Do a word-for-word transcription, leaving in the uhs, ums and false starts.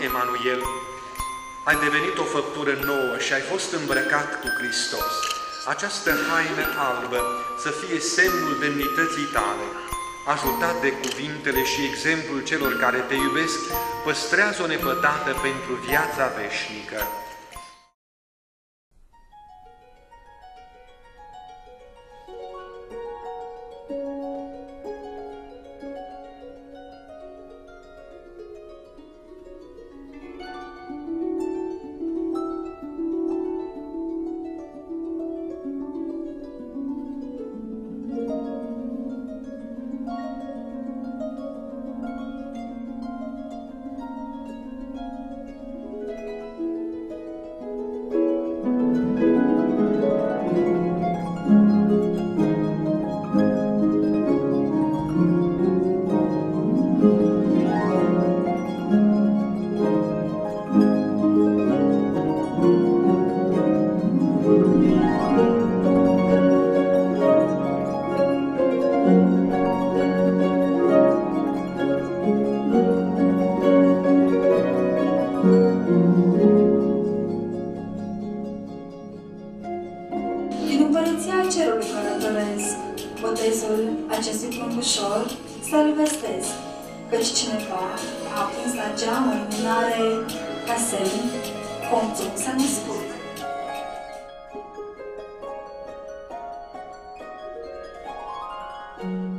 Emanuel, ai devenit o făptură nouă și ai fost îmbrăcat cu Hristos. Această haină albă să fie semnul demnității tale. Ajutat de cuvintele și exemplul celor care te iubesc, păstrează-o nepătată pentru viața veșnică. Din Împărăția Cerului călătorez, botezul acestui plumbușor să-l vestez, căci cineva a aprins la geam o luminare ca semn, Comțul s-a născut. Thank you.